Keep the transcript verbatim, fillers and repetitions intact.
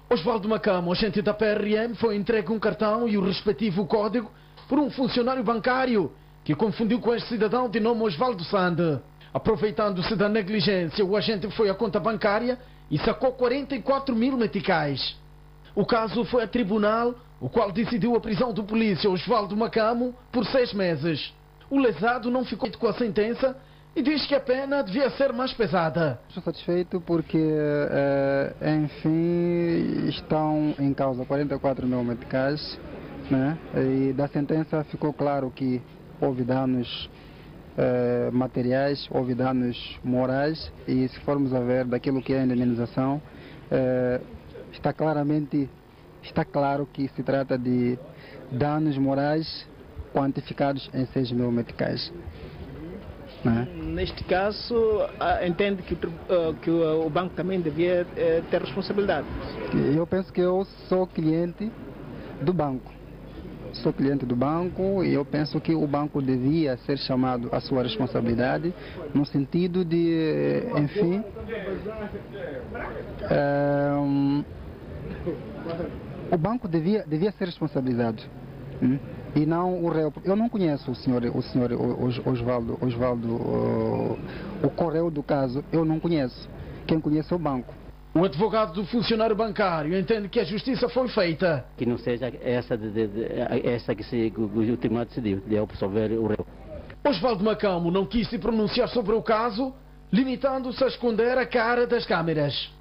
Osvaldo Macamo, agente da P R M, foi entregue um cartão e o respectivo código por um funcionário bancário que confundiu com este cidadão de nome Osvaldo Sande. Aproveitando-se da negligência, o agente foi à conta bancária e sacou quarenta e quatro mil meticais. O caso foi a tribunal, o qual decidiu a prisão do polícia Osvaldo Macamo por seis meses. O lesado não ficou com a sentença e diz que a pena devia ser mais pesada. Estou satisfeito porque, eh, enfim, estão em causa quarenta e quatro mil meticais, né? E da sentença ficou claro que houve danos eh, materiais, houve danos morais, e se formos a ver daquilo que é a indemnização, eh, está claramente, está claro que se trata de danos morais quantificados em seis mil meticais. Né? Neste caso, entende que, que o banco também devia ter responsabilidade? Eu penso que eu sou cliente do banco. Sou cliente do banco e eu penso que o banco devia ser chamado à sua responsabilidade, no sentido de, enfim, é, um, o banco devia, devia ser responsabilizado. Hum? E não o réu. Eu não conheço o senhor, o senhor Osvaldo, Osvaldo uh, o correio do caso, eu não conheço. Quem conhece é o banco. O advogado do funcionário bancário entende que a justiça foi feita. Que não seja essa, de, de, de, essa que, se, que o tribunal decidiu, de absolver o réu. Osvaldo Macamo não quis se pronunciar sobre o caso, limitando-se a esconder a cara das câmeras.